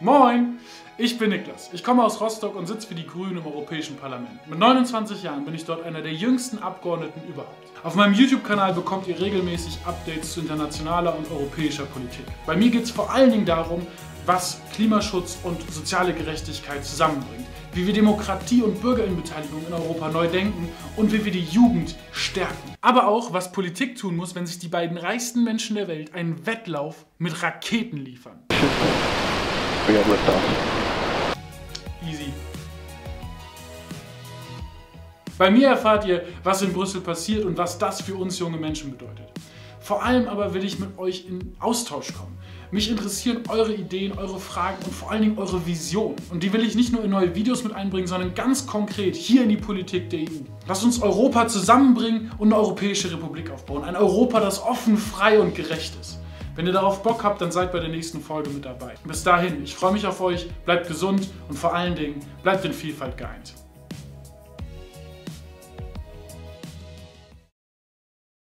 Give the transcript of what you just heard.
Moin! Ich bin Niklas. Ich komme aus Rostock und sitze für die Grünen im Europäischen Parlament. Mit 29 Jahren bin ich dort einer der jüngsten Abgeordneten überhaupt. Auf meinem YouTube-Kanal bekommt ihr regelmäßig Updates zu internationaler und europäischer Politik. Bei mir geht es vor allen Dingen darum, was Klimaschutz und soziale Gerechtigkeit zusammenbringt, wie wir Demokratie und Bürgerinnenbeteiligung in Europa neu denken und wie wir die Jugend stärken. Aber auch, was Politik tun muss, wenn sich die beiden reichsten Menschen der Welt einen Wettlauf mit Raketen liefern. Easy. Bei mir erfahrt ihr, was in Brüssel passiert und was das für uns junge Menschen bedeutet. Vor allem aber will ich mit euch in Austausch kommen. Mich interessieren eure Ideen, eure Fragen und vor allen Dingen eure Visionen. Und die will ich nicht nur in neue Videos mit einbringen, sondern ganz konkret hier in die Politik der EU. Lasst uns Europa zusammenbringen und eine europäische Republik aufbauen. Ein Europa, das offen, frei und gerecht ist. Wenn ihr darauf Bock habt, dann seid bei der nächsten Folge mit dabei. Bis dahin, ich freue mich auf euch, bleibt gesund und vor allen Dingen bleibt in Vielfalt geeint.